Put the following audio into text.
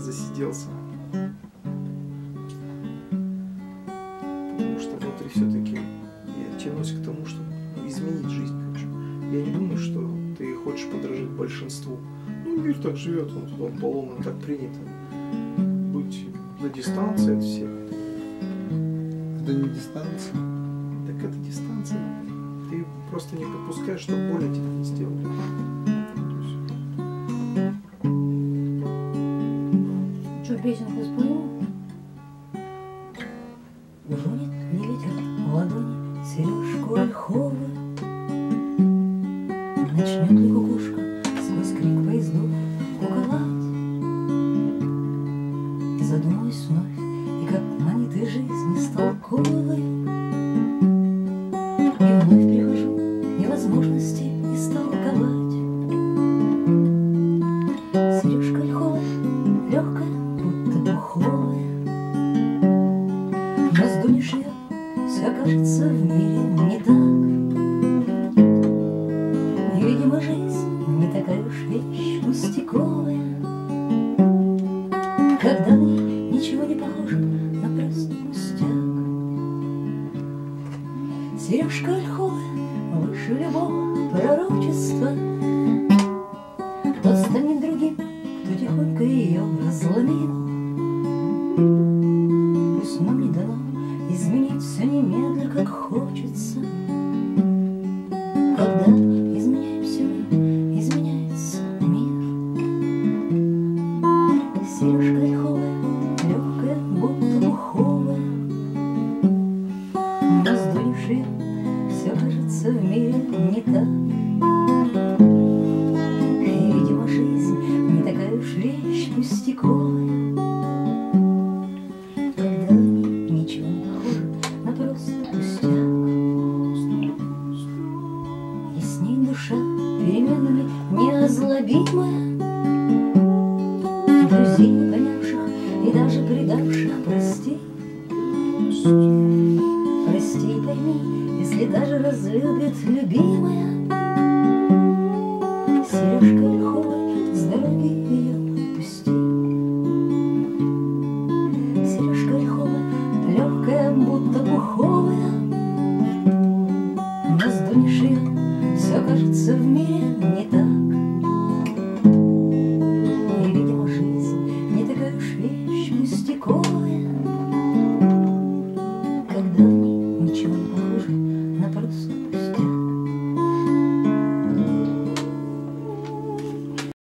засиделся. Потому что внутри все-таки я тянусь к тому, чтобы изменить жизнь хочу. Я не думаю, что ты хочешь подражать большинству. Ну, мир так живет, он поломан, так принято. Быть на дистанции от всех. Это не дистанция. Так это дистанция. Ты просто не подпускаешь, чтобы больно тебе не сделали. Что, песенку спою? Уронит не ветер в ладони сережку ольховую. Начнет ли кукушка сквозь крик поездов куковать? Задумаюсь вновь, и как монеты жизни столковываю. И вновь прихожу к невозможности истолковать. Сережка ольховая, легкая, будто пуховая. Но сдунешь ее, все окажется в мире не так. И, видимо, жизнь не такая уж вещь пустяковая, когда в ней ничего не похоже на простой пустяк. Сережка ольховая выше любого пророчества. Тот станет другим, кто тихонько ее разломил. Пусть нам не дано изменить все немедля, как хочется. Когда изменяемся мы, изменяется мир. Сережка ольховая, легкая, будто пуховая. Но сдунешь ее, все кажется в мире не так. И, видимо, жизнь не такая уж вещь пустяковая, когда в ней ничего не похоже на просто пустяк. И с ней душа переменами неозлобимая. Друзей не понявших и даже предавших прости. Прости и пойми, если даже разлюбит любимая.